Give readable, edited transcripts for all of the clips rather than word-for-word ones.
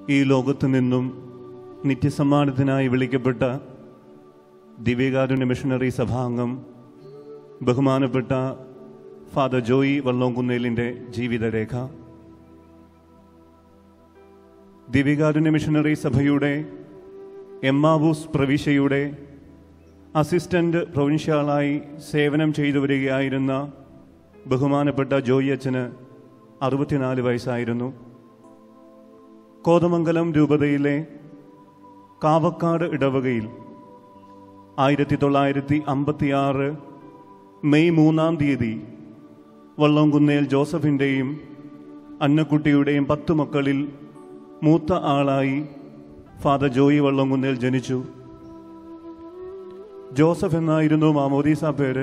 ഈ ലോകത്തു നിന്നും നിത്യസമ്മാനത്തിനായി വിളിക്കപ്പെട്ട ദിവ്യകാരുണ്യ മിഷണറി സഭാംഗം ബഹുമാനപ്പെട്ട ഫാദർ ജോയി വള്ളോംകുന്നേലിൻ്റെ ജീവിതരേഖ. ദിവ്യകാരുണ്യ മിഷണറി സഭയുടെ എമ്മാവൂസ് പ്രവിശ്യയുടെ അസിസ്റ്റന്റ് പ്രൊവിൻഷ്യാളായി സേവനം ചെയ്തു വരികയായിരുന്ന ബഹുമാനപ്പെട്ട ജോയി അച്ഛന് 64 വയസ്സായിരുന്നു. കോതമംഗലം രൂപതയിലെ കാവക്കാട് ഇടവകയിൽ 1956 മെയ് 3 വള്ളോംകുന്നേൽ ജോസഫിൻ്റെയും അന്നക്കുട്ടിയുടെയും 10 മക്കളിൽ മൂത്ത ആളായി ഫാദർ ജോയി വള്ളോംകുന്നേൽ ജനിച്ചു. ജോസഫ് എന്നായിരുന്നു മാമോദീസ പേര്.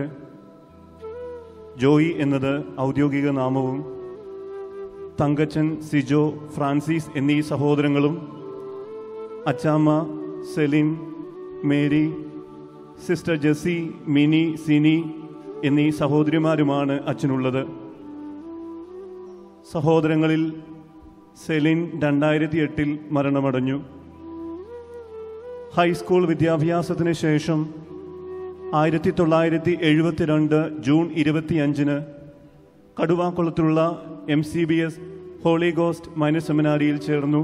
ജോയി എന്നത് ഔദ്യോഗിക നാമവും തങ്കച്ചൻ, സിജോ, ഫ്രാൻസിസ് എന്നീ സഹോദരങ്ങളും Achamma Celine, Mary, sister Jessy, Mini, Sini എന്നീ സഹോദരിമാരുമാണ് അച്ഛനുള്ളത്. സഹോദരങ്ങളിൽ സെലിൻ 2008 മരണമടഞ്ഞു. ഹൈസ്കൂൾ വിദ്യാഭ്യാസത്തിന് ശേഷം 1972 ജൂൺ 25 കടുവാക്കുളത്തുള്ള MCBS ഹോളി ഗോസ്റ്റ് മൈനർ സെമിനാരിയിൽ ചേർന്നു.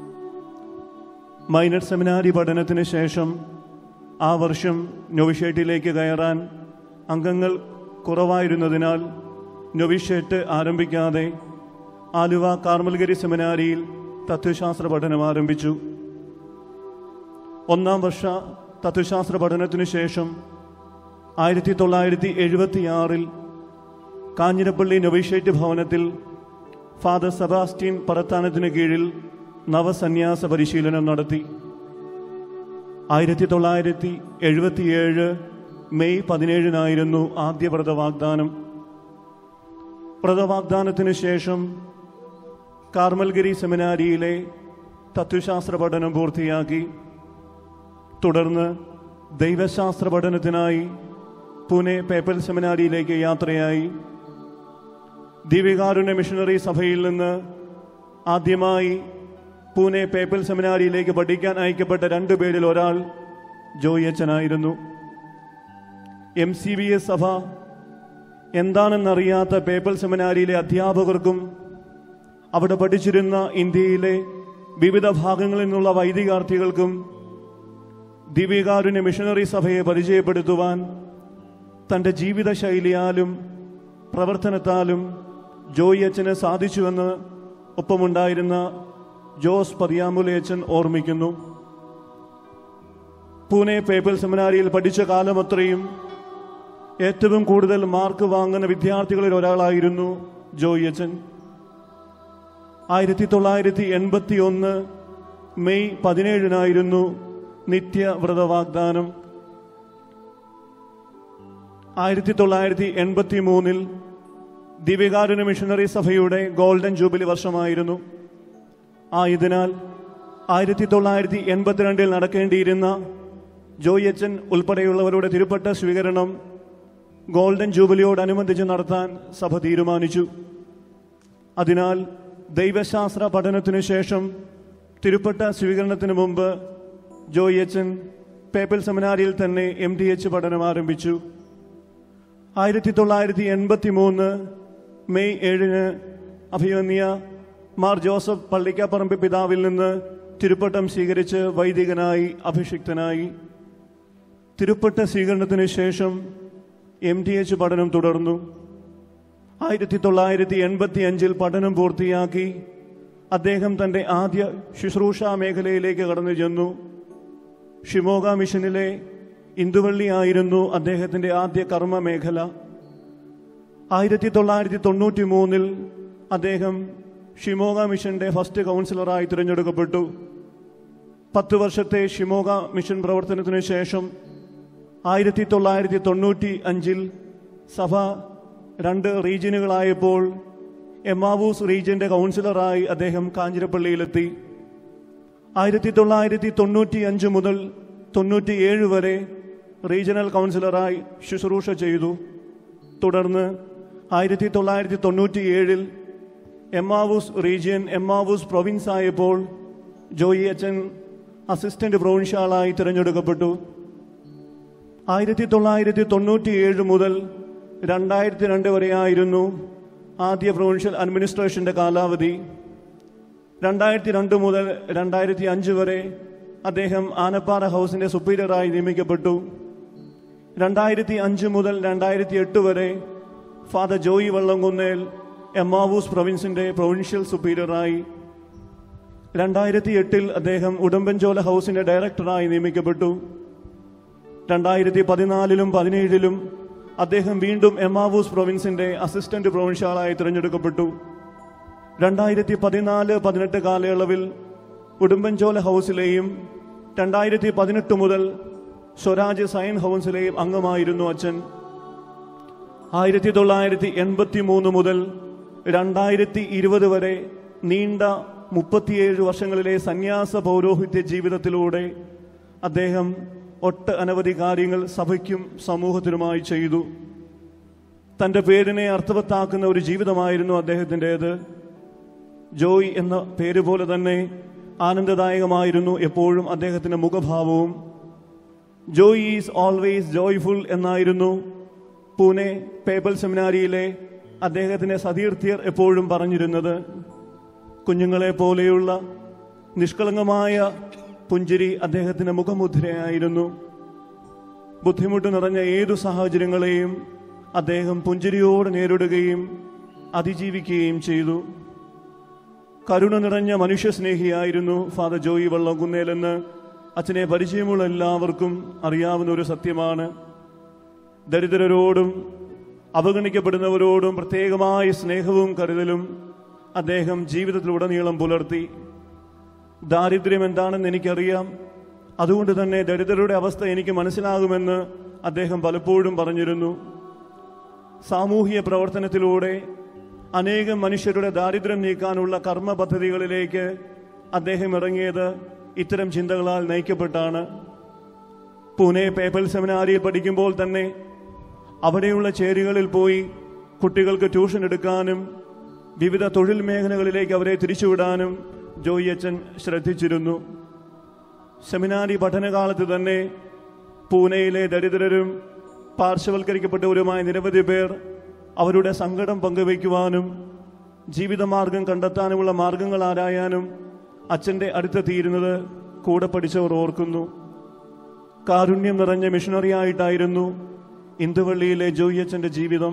മൈനർ സെമിനാരി പഠനത്തിന് ശേഷം ആ വർഷം നൊവിഷ്യേറ്റിലേക്ക് കയറാൻ അംഗങ്ങൾ കുറവായിരുന്നതിനാൽ നൊവിഷ്യേറ്റ് ആരംഭിക്കാതെ ആലുവ കാർമൽഗിരി സെമിനാരിയിൽ തത്വശാസ്ത്ര പഠനം ആരംഭിച്ചു. 1-ാം വർഷ തത്വശാസ്ത്ര പഠനത്തിനു ശേഷം 1976 കാഞ്ഞിരപ്പള്ളി നൊവിഷ്യേറ്റ് ഭവനത്തിൽ ഫാദർ സെബാസ്റ്റ്യൻ പറത്താനത്തിന് കീഴിൽ നവസന്യാസ പരിശീലനം നടത്തി. 1977 മെയ് 17 ആദ്യ വ്രതവാഗ്ദാനം. വ്രതവാഗ്ദാനത്തിന് ശേഷം കാർമൽഗിരി സെമിനാരിയിലെ തത്വശാസ്ത്ര പഠനം പൂർത്തിയാക്കി. തുടർന്ന് ദൈവശാസ്ത്ര പഠനത്തിനായി പൂനെ പേപ്പൽ സെമിനാരിയിലേക്ക് യാത്രയായി. ദിവ്യകാരുണ്യ മിഷണറി സഭയിൽ നിന്ന് ആദ്യമായി പൂനെ പേപ്പൽ സെമിനാരിയിലേക്ക് പഠിക്കാൻ അയക്കപ്പെട്ട 2 പേരിൽ ഒരാൾ ജോയി അച്ഛനായിരുന്നു. MCBS സഭ എന്താണെന്നറിയാത്ത പേപ്പൽ സെമിനാരിയിലെ അധ്യാപകർക്കും അവിടെ പഠിച്ചിരുന്ന ഇന്ത്യയിലെ വിവിധ ഭാഗങ്ങളിൽ നിന്നുള്ള വൈദികാർത്ഥികൾക്കും ദിവ്യകാരുണ്യ മിഷണറി സഭയെ പരിചയപ്പെടുത്തുവാൻ തൻ്റെ ജീവിതശൈലിയാലും പ്രവർത്തനത്താലും ജോയി അച്ഛന് സാധിച്ചുവെന്ന് ഒപ്പമുണ്ടായിരുന്ന ജോസ് പതിയാമ്പുലയച്ചൻ ഓർമ്മിക്കുന്നു. പൂനെ പേപ്പൽ സെമിനാരിയിൽ പഠിച്ച കാലമത്രയും ഏറ്റവും കൂടുതൽ മാർക്ക് വാങ്ങുന്ന വിദ്യാർത്ഥികളിൽ ഒരാളായിരുന്നു ജോയി അച്ഛൻ. 1981 മെയ് 17 നിത്യവ്രതവാഗ്ദാനം. 1983 ദിവ്യകാരുണ്യ മിഷണറി സഭയുടെ ഗോൾഡൻ ജൂബിലി വർഷമായിരുന്നു. ആയതിനാൽ 1982 നടക്കേണ്ടിയിരുന്ന ജോയി അച്ഛൻ ഉൾപ്പെടെയുള്ളവരുടെ തിരുപ്പട്ട സ്വീകരണം ഗോൾഡൻ ജൂബിലിയോടനുബന്ധിച്ച് നടത്താൻ സഭ തീരുമാനിച്ചു. അതിനാൽ ദൈവശാസ്ത്ര പഠനത്തിനു ശേഷം തിരുപ്പട്ട സ്വീകരണത്തിന് മുമ്പ് ജോയി അച്ഛൻ പേപ്പൽ സെമിനാരിയിൽ തന്നെ MDH പഠനം ആരംഭിച്ചു. 1983 മെയ് 7 അഭിമന്യ മാർ ജോസഫ് പള്ളിക്കാപ്പറമ്പ് പിതാവിൽ നിന്ന് തിരുപ്പട്ടം സ്വീകരിച്ച് വൈദികനായി അഭിഷിക്തനായി. തിരുപ്പട്ട സ്വീകരണത്തിന് ശേഷം MDH പഠനം തുടർന്നു. 1985 പഠനം പൂർത്തിയാക്കി അദ്ദേഹം തൻ്റെ ആദ്യ ശുശ്രൂഷ മേഖലയിലേക്ക് കടന്നു ചെന്നു. ഷിമോഗ മിഷനിലെ ഇന്ദുവള്ളി ആയിരുന്നു അദ്ദേഹത്തിൻ്റെ ആദ്യ കർമ്മ മേഖല. 1993 അദ്ദേഹം ഷിമോഗ മിഷന്റെ ഫസ്റ്റ് കൗൺസിലറായി തിരഞ്ഞെടുക്കപ്പെട്ടു. 10 വർഷത്തെ ഷിമോഗ മിഷൻ പ്രവർത്തനത്തിനു ശേഷം 1995 സഭ 2 റീജിയനുകളായപ്പോൾ എമ്മാവൂസ് റീജിയന്റെ കൗൺസിലറായി അദ്ദേഹം കാഞ്ഞിരപ്പള്ളിയിലെത്തി. 1995 മുതൽ 97 വരെ റീജിയണൽ കൗൺസിലറായി ശുശ്രൂഷ ചെയ്തു. തുടർന്ന് 1997 എമ്മാവൂസ് റീജിയൻ എമ്മാവൂസ് പ്രൊവിൻസ് ആയപ്പോൾ ജോയി അച്ഛൻ അസിസ്റ്റന്റ് പ്രൊവിൻഷ്യാളായി തിരഞ്ഞെടുക്കപ്പെട്ടു. 1997 മുതൽ 2002 വരെയായിരുന്നു ആദ്യ പ്രൊവിൻഷ്യൽ അഡ്മിനിസ്ട്രേഷന്റെ കാലാവധി. 2002 മുതൽ 2005 വരെ അദ്ദേഹം ആനപ്പാറ ഹൗസിന്റെ സുപ്പീരിയറായി നിയമിക്കപ്പെട്ടു. 2005 മുതൽ 2008 വരെ ഫാദർ ജോയി വള്ളംകുന്നേൽ എമ്മാവൂസ് പ്രൊവിൻസിന്റെ പ്രൊവിൻഷ്യൽ സുപ്പീരിയറായി. 2008 അദ്ദേഹം ഉടുമ്പൻചോല ഹൗസിന്റെ ഡയറക്ടറായി നിയമിക്കപ്പെട്ടു. 2014 17 അദ്ദേഹം വീണ്ടും എമ്മാവൂസ് പ്രൊവിൻസിന്റെ അസിസ്റ്റന്റ് പ്രൊവിൻഷ്യാളായി തിരഞ്ഞെടുക്കപ്പെട്ടു. 2014-18 കാലയളവിൽ ഉടുമ്പൻചോല ഹൗസിലെയും 2018 മുതൽ സ്വരാജ് സയൻ ഹൗസിലെയും അംഗമായിരുന്നു അച്ഛൻ. 1983 മുതൽ 2020 വരെ നീണ്ട 37 വർഷങ്ങളിലെ സന്യാസ പൗരോഹിത്യ ജീവിതത്തിലൂടെ അദ്ദേഹം അനവധി കാര്യങ്ങൾ സഭയ്ക്കും സമൂഹത്തിനുമായി ചെയ്തു. തൻ്റെ പേരിനെ അർത്ഥവത്താക്കുന്ന ഒരു ജീവിതമായിരുന്നു അദ്ദേഹത്തിൻ്റേത്. ജോയ് എന്ന പേര് പോലെ തന്നെ ആനന്ദദായകമായിരുന്നു എപ്പോഴും അദ്ദേഹത്തിൻ്റെ മുഖഭാവവും. ജോയ് ഈസ് ഓൾവേസ് ജോയ്ഫുൾ എന്നായിരുന്നു പൂനെ പേപ്പൽ സെമിനാരിയിലെ അദ്ദേഹത്തിൻ്റെ സതീർത്ഥ്യർ എപ്പോഴും പറഞ്ഞിരുന്നത്. കുഞ്ഞുങ്ങളെ പോലെയുള്ള നിഷ്കളങ്കമായ പുഞ്ചിരി അദ്ദേഹത്തിൻ്റെ മുഖമുദ്രയായിരുന്നു. ബുദ്ധിമുട്ട് നിറഞ്ഞ ഏതു സാഹചര്യങ്ങളെയും അദ്ദേഹം പുഞ്ചിരിയോടെ നേരിടുകയും അതിജീവിക്കുകയും ചെയ്തു. കരുണ നിറഞ്ഞ മനുഷ്യസ്നേഹിയായിരുന്നു ഫാദർ ജോയി വള്ളംകുന്നേലെന്ന് അച്ഛനെ പരിചയമുള്ള എല്ലാവർക്കും അറിയാവുന്ന ഒരു സത്യമാണ്. ദരിദ്രരോടും അവഗണിക്കപ്പെടുന്നവരോടും പ്രത്യേകമായ സ്നേഹവും കരുതലും അദ്ദേഹം ജീവിതത്തിലുടനീളം പുലർത്തി. ദാരിദ്ര്യം എന്താണെന്ന് എനിക്കറിയാം, അതുകൊണ്ട് തന്നെ ദരിദ്രരുടെ അവസ്ഥ എനിക്ക് മനസ്സിലാകുമെന്ന് അദ്ദേഹം പലപ്പോഴും പറഞ്ഞിരുന്നു. സാമൂഹിക പ്രവർത്തനത്തിലൂടെ അനേകം മനുഷ്യരുടെ ദാരിദ്ര്യം നീക്കാനുള്ള കർമ്മ പദ്ധതികളിലേക്ക് അദ്ദേഹം ഇറങ്ങിയത് ഇത്തരം ചിന്തകളാൽ നയിക്കപ്പെട്ടാണ്. പൂനെ പേപ്പൽ സെമിനാരിയിൽ പഠിക്കുമ്പോൾ തന്നെ അവിടെയുള്ള ചേരികളിൽ പോയി കുട്ടികൾക്ക് ട്യൂഷൻ എടുക്കാനും വിവിധ തൊഴിൽ മേഖലകളിലേക്ക് അവരെ തിരിച്ചുവിടാനും ജോയി അച്ഛൻ ശ്രദ്ധിച്ചിരുന്നു. സെമിനാരി പഠനകാലത്ത് തന്നെ പൂനെയിലെ ദരിദ്രരും പാർശ്വവൽക്കരിക്കപ്പെട്ടവരുമായ നിരവധി പേർ അവരുടെ സങ്കടം പങ്കുവയ്ക്കുവാനും ജീവിതമാർഗം കണ്ടെത്താനുമുള്ള മാർഗങ്ങൾ ആരായാനും അച്ഛൻ്റെ അടുത്തെത്തിയിരുന്നത് കൂടെ പഠിച്ചവർ ഓർക്കുന്നു. കാരുണ്യം നിറഞ്ഞ മിഷണറിയായിട്ടായിരുന്നു ഇന്ദുവള്ളിയിലെ ജോയി അച്ഛൻ്റെ ജീവിതം.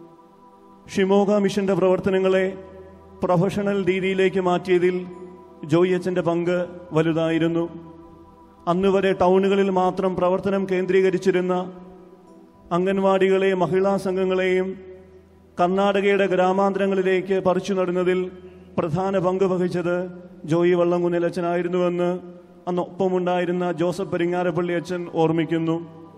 ഷിമോഗ മിഷന്റെ പ്രവർത്തനങ്ങളെ പ്രൊഫഷണൽ രീതിയിലേക്ക് മാറ്റിയതിൽ ജോയി അച്ഛൻ്റെ പങ്ക് വലുതായിരുന്നു. അന്നുവരെ ടൗണുകളിൽ മാത്രം പ്രവർത്തനം കേന്ദ്രീകരിച്ചിരുന്ന അംഗൻവാടികളെയും മഹിളാ സംഘങ്ങളെയും കർണാടകയുടെ ഗ്രാമാന്തരങ്ങളിലേക്ക് പറിച്ചു നടുന്നതിൽ പ്രധാന പങ്ക് വഹിച്ചത് ജോയി വള്ളംകുന്നേൽ അച്ഛനായിരുന്നുവെന്ന് അന്ന് ഒപ്പമുണ്ടായിരുന്ന ജോസഫ് പെരിങ്ങാരപ്പള്ളി അച്ഛൻ ഓർമ്മിക്കുന്നു.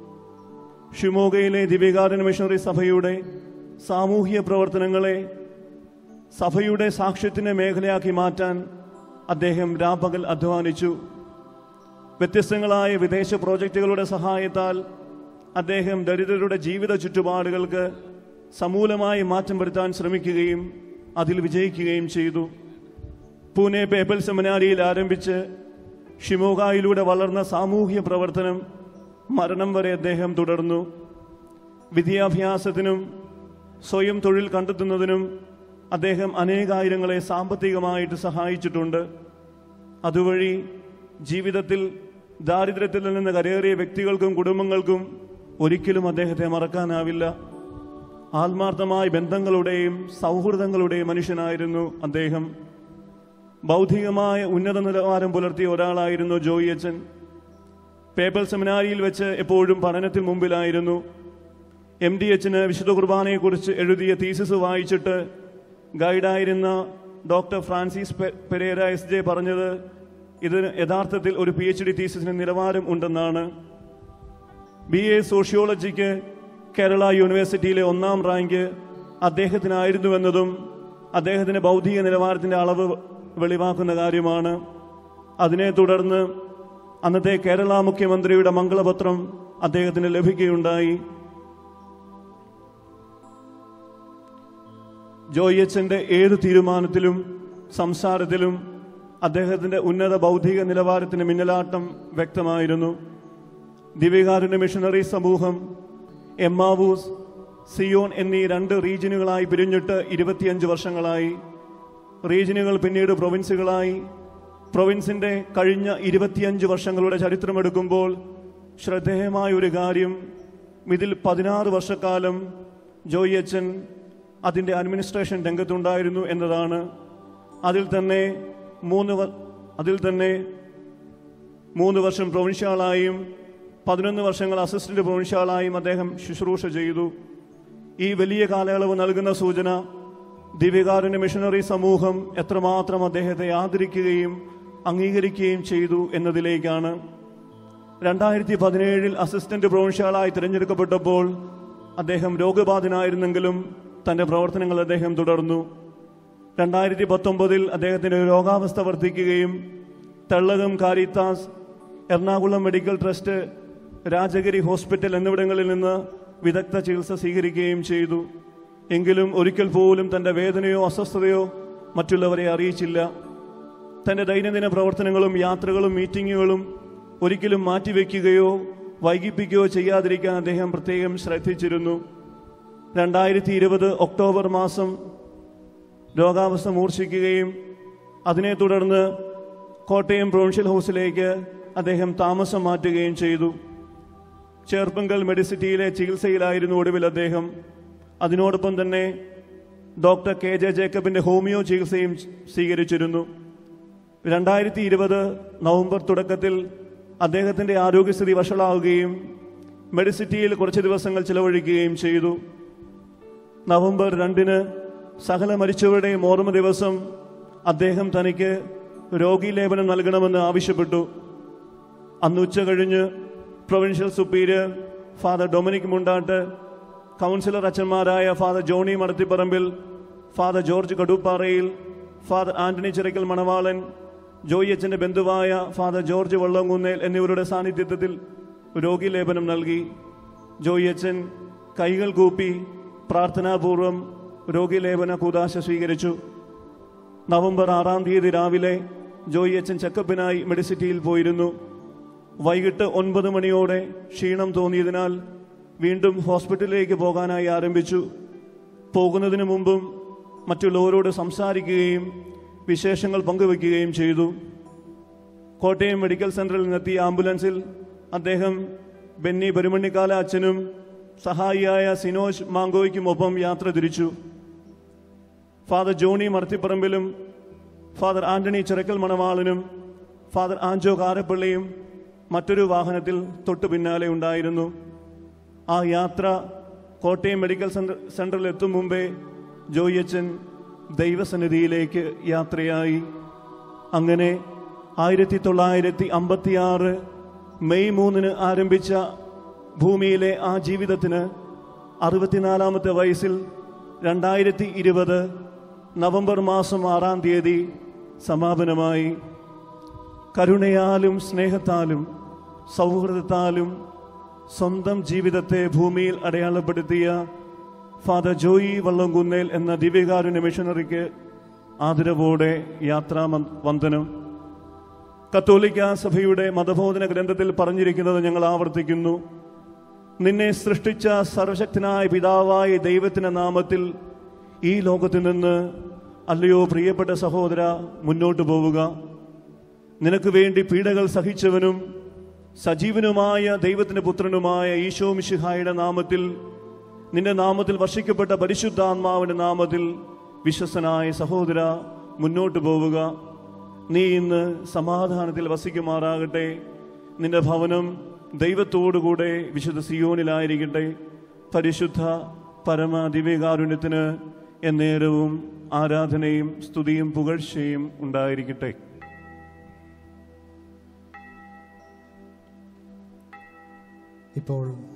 ഷിമോഗയിലെ ദിവ്യകാരുണ്യ മിഷണറി സഭയുടെ സാമൂഹിക പ്രവർത്തനങ്ങളെ സഭയുടെ സാക്ഷ്യത്തിൻ്റെ മേഖലയാക്കി മാറ്റാൻ അദ്ദേഹം രാപ്പകൽ അധ്വാനിച്ചു. വ്യത്യസ്തങ്ങളായ വിദേശ പ്രോജക്റ്റുകളുടെ സഹായത്താൽ അദ്ദേഹം ദരിദ്രരുടെ ജീവിത ചുറ്റുപാടുകൾക്ക് സമൂലമായി മാറ്റം വരുത്താൻ ശ്രമിക്കുകയും അതിൽ വിജയിക്കുകയും ചെയ്തു. പൂനെ പേപ്പൽ സെമിനാരിയിൽ ആരംഭിച്ച് ഷിമോഗയിലൂടെ വളർന്ന സാമൂഹ്യ പ്രവർത്തനം മരണം വരെ അദ്ദേഹം തുടർന്നു. വിദ്യാഭ്യാസത്തിനും സ്വയം തൊഴിൽ കണ്ടെത്തുന്നതിനും അദ്ദേഹം അനേകായിരങ്ങളെ സാമ്പത്തികമായിട്ട് സഹായിച്ചിട്ടുണ്ട്. അതുവഴി ജീവിതത്തിൽ ദാരിദ്ര്യത്തിൽ നിന്ന് കരയേറിയ വ്യക്തികൾക്കും കുടുംബങ്ങൾക്കും ഒരിക്കലും അദ്ദേഹത്തെ മറക്കാനാവില്ല. ആത്മാർത്ഥമായ ബന്ധങ്ങളുടെയും സൗഹൃദങ്ങളുടെയും മനുഷ്യനായിരുന്നു അദ്ദേഹം. ബൗദ്ധികമായ ഉന്നത നിലവാരം പുലർത്തിയ ഒരാളായിരുന്നു ജോയി അച്ഛൻ. പേപ്പൽ സെമിനാരിയിൽ വെച്ച് എപ്പോഴും പഠനത്തിൽ മുമ്പിലായിരുന്നു. MDH വിശുദ്ധ കുർബാനയെക്കുറിച്ച് എഴുതിയ തീസിസ് വായിച്ചിട്ട് ഗൈഡായിരുന്ന ഡോക്ടർ ഫ്രാൻസിസ് പെരേര SJ പറഞ്ഞത് ഇതിന് യഥാർത്ഥത്തിൽ ഒരു PhD തീസിസിന് നിലവാരം ഉണ്ടെന്നാണ്. BA സോഷ്യോളജിക്ക് കേരള യൂണിവേഴ്സിറ്റിയിലെ 1ാം റാങ്ക് അദ്ദേഹത്തിനായിരുന്നുവെന്നതും അദ്ദേഹത്തിൻ്റെ ബൗദ്ധിക നിലവാരത്തിൻ്റെ അളവ് വെളിവാക്കുന്ന കാര്യമാണ്. അതിനെ തുടർന്ന് അന്നത്തെ കേരള മുഖ്യമന്ത്രിയുടെ മംഗളപത്രം അദ്ദേഹത്തിന് ലഭിക്കുകയുണ്ടായി. ജോയി അച്ഛൻ്റെ ഏത് തീരുമാനത്തിലും സംസാരത്തിലും അദ്ദേഹത്തിൻ്റെ ഉന്നത ബൗദ്ധിക നിലവാരത്തിന് മിന്നലാട്ടം വ്യക്തമായിരുന്നു. ദിവ്യകാരുണ്യ മിഷണറി സമൂഹം എമ്മാവൂസ്, സിയോൺ എന്നീ 2 റീജിയനുകളായി പിരിഞ്ഞിട്ട് 25 വർഷങ്ങളായി. റീജിയനുകൾ പിന്നീട് പ്രൊവിൻസുകളായി. പ്രൊവിൻസിൻ്റെ കഴിഞ്ഞ 25 വർഷങ്ങളുടെ ചരിത്രമെടുക്കുമ്പോൾ ശ്രദ്ധേയമായ ഒരു കാര്യം, ഇതിൽ 16 വർഷക്കാലം ജോയി അച്ഛൻ അതിൻ്റെ അഡ്മിനിസ്ട്രേഷൻ രംഗത്തുണ്ടായിരുന്നു എന്നതാണ്. അതിൽ തന്നെ 3 വർഷം പ്രൊവിൻഷ്യാളായും 11 വർഷങ്ങൾ അസിസ്റ്റന്റ് പ്രൊവിൻഷ്യാളായും അദ്ദേഹം ശുശ്രൂഷ ചെയ്തു. ഈ വലിയ കാലയളവ് നൽകുന്ന സൂചന ദിവ്യകാരുണ്യ മിഷണറി സമൂഹം എത്രമാത്രം അദ്ദേഹത്തെ ആദരിക്കുകയും അംഗീകരിക്കുകയും ചെയ്തു എന്നതിലേക്കാണ്. 2017 അസിസ്റ്റന്റ് പ്രൊവിൻഷ്യാളായി തിരഞ്ഞെടുക്കപ്പെട്ടപ്പോൾ അദ്ദേഹം രോഗബാധിതനായിരുന്നെങ്കിലും തൻ്റെ പ്രവർത്തനങ്ങൾ അദ്ദേഹം തുടർന്നു. 2019 അദ്ദേഹത്തിൻ്റെ രോഗാവസ്ഥ വർദ്ധിക്കുകയും Thellakom Caritas, Ernakulam medical trust, Rajagiri hospital എന്നിവിടങ്ങളിൽ നിന്ന് വിദഗ്ധ ചികിത്സ സ്വീകരിക്കുകയും ചെയ്തു. എങ്കിലും ഒരിക്കൽ പോലും തൻ്റെ വേദനയോ അസ്വസ്ഥതയോ മറ്റുള്ളവരെ അറിയിച്ചില്ല. തൻ്റെ ദൈനംദിന പ്രവർത്തനങ്ങളും യാത്രകളും മീറ്റിങ്ങുകളും ഒരിക്കലും മാറ്റിവെക്കുകയോ വൈകിപ്പിക്കുകയോ ചെയ്യാതിരിക്കാൻ അദ്ദേഹം പ്രത്യേകം ശ്രദ്ധിച്ചിരുന്നു. 2020 ഒക്ടോബർ മാസം രോഗാവസ്ഥ മൂർച്ഛിക്കുകയും അതിനെ തുടർന്ന് കോട്ടയം പ്രൊവിൻഷ്യൽ ഹൗസിലേക്ക് അദ്ദേഹം താമസം മാറ്റുകയും ചെയ്തു. ചേർപ്പങ്കൽ മെഡിസിറ്റിയിലെ ചികിത്സയിലായിരുന്നു ഒടുവിൽ അദ്ദേഹം. അതിനോടൊപ്പം തന്നെ ഡോക്ടർ KJ ജേക്കബിൻ്റെ ഹോമിയോ ചികിത്സയും സ്വീകരിച്ചിരുന്നു. 2020 നവംബർ തുടക്കത്തിൽ അദ്ദേഹത്തിൻ്റെ ആരോഗ്യസ്ഥിതി വഷളാവുകയും മെഡിസിറ്റിയിൽ കുറച്ച് ദിവസങ്ങൾ ചിലവഴിക്കുകയും ചെയ്തു. നവംബർ 2 സകല മരിച്ചവരുടെയും ഓർമ്മ ദിവസം അദ്ദേഹം തനിക്ക് രോഗീലേപനം നൽകണമെന്ന് ആവശ്യപ്പെട്ടു. അന്ന് ഉച്ച കഴിഞ്ഞ് provincial superior father Dominic Mundattu, councillor അച്ഛന്മാരായ father Johnny Madathiparambil, father George Kadupparayil, father Antony Chirakkal Manavalan, Joy അച്ഛൻ്റെ ബന്ധുവായ ഫാദർ ജോർജ് വള്ളംകുന്നേൽ എന്നിവരുടെ സാന്നിധ്യത്തിൽ രോഗീലേപനം നൽകി. ജോയി അച്ഛൻ കൈകൾ കൂപ്പി പ്രാർത്ഥനാപൂർവം രോഗീലേപന കൂദാശ സ്വീകരിച്ചു. നവംബർ 6 രാവിലെ ജോയി അച്ഛൻ ചെക്കപ്പിനായി മെഡിസിറ്റിയിൽ പോയിരുന്നു. വൈകിട്ട് 9 മണിയോടെ ക്ഷീണം തോന്നിയതിനാൽ വീണ്ടും ഹോസ്പിറ്റലിലേക്ക് പോകാനായി ആരംഭിച്ചു. പോകുന്നതിന് മുമ്പും മറ്റുള്ളവരോട് സംസാരിക്കുകയും വിശേഷങ്ങൾ പങ്കുവയ്ക്കുകയും ചെയ്തു. കോട്ടയം മെഡിക്കൽ സെന്ററിൽ നിന്നെത്തിയ ആംബുലൻസിൽ അദ്ദേഹം ബെന്നി പരുമണ്ണിക്കാല അച്ഛനും സഹായിയായ സിനോജ് മാങ്കോയ്ക്കുമൊപ്പം യാത്ര തിരിച്ചു. ഫാദർ ജോണി മർത്തിപ്പറമ്പിലും ഫാദർ ആന്റണി ചിറക്കൽ മണവാളനും ഫാദർ ആഞ്ചോ കാരപ്പള്ളിയും മറ്റൊരു വാഹനത്തിൽ തൊട്ടു പിന്നാലെ ഉണ്ടായിരുന്നു. ആ യാത്ര കോട്ടയം മെഡിക്കൽ സെന്ററിൽ എത്തും മുമ്പേ ജോയി അച്ഛൻ ദൈവസന്നിധിയിലേക്ക് യാത്രയായി. അങ്ങനെ 1956 മെയ് 3 ആരംഭിച്ച ഭൂമിയിലെ ആ ജീവിതത്തിന് 64ാമത്തെ വയസ്സിൽ 2020 നവംബർ മാസം 6 സമാപനമായി. കരുണയാലും സ്നേഹത്താലും സൗഹൃദത്താലും സ്വന്തം ജീവിതത്തെ ഭൂമിയിൽ അടയാളപ്പെടുത്തിയ ഫാദർ ജോയി വള്ളംകുന്നേൽ എന്ന ദിവ്യകാരുണ്യ മിഷണറിക്ക് ആദരവോടെ യാത്രാവന്ദനം. കത്തോലിക്ക സഭയുടെ മതബോധന ഗ്രന്ഥത്തിൽ പറഞ്ഞിരിക്കുന്നത് ഞങ്ങൾ ആവർത്തിക്കുന്നു. നിന്നെ സൃഷ്ടിച്ച സർവശക്തനായ പിതാവായ ദൈവത്തിൻ്റെ നാമത്തിൽ ഈ ലോകത്തിൽ നിന്ന് അല്ലയോ പ്രിയപ്പെട്ട സഹോദര മുന്നോട്ടു പോവുക. നിനക്ക് വേണ്ടി പീഡകൾ സഹിച്ചവനും സജീവനുമായ ദൈവത്തിൻ്റെ പുത്രനുമായ ഈശോ മിശിഹായുടെ നാമത്തിൽ, നിന്റെ നാമത്തിൽ വർഷിക്കപ്പെട്ട പരിശുദ്ധാത്മാവിൻ്റെ നാമത്തിൽ വിശ്വസ്തനായ സഹോദര മുന്നോട്ടു പോവുക. നീ ഇന്ന് സമാധാനത്തിൽ വസിക്കുമാറാകട്ടെ. നിന്റെ ഭവനം ദൈവത്തോടുകൂടെ വിശുദ്ധ സിയോനിലായിരിക്കട്ടെ. പരിശുദ്ധ പരമ ദിവ്യകാരുണ്യത്തിന് എന്നേരവും ആരാധനയും സ്തുതിയും പുകഴ്ചയും ഉണ്ടായിരിക്കട്ടെ. ഇപ്പോൾ